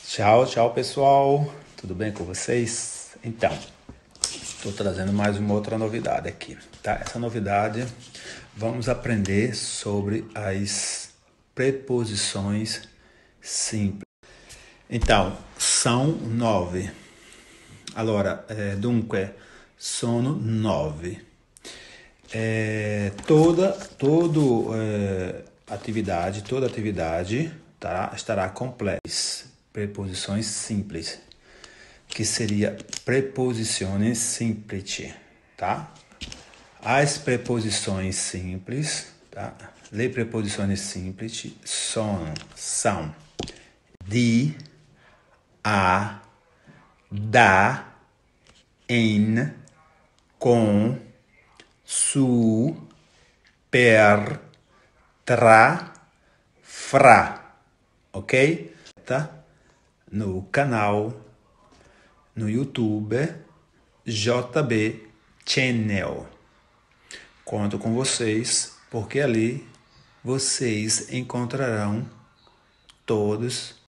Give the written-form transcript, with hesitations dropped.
Tchau, tchau pessoal, tudo bem com vocês? Então, estou trazendo mais uma outra novidade aqui, tá? Essa novidade, vamos aprender sobre as preposições simples. Então, são 9. Allora, dunque, sono 9. Toda atividade tá, estará completa. Preposições simples, que seria preposições semplici, tá? As preposições simples, tá? Le preposições semplici são di, a, da, in, com, su, per, tra, fra, ok? Tá? No canal, no YouTube, JB Channel. Conto com vocês, porque ali vocês encontrarão todos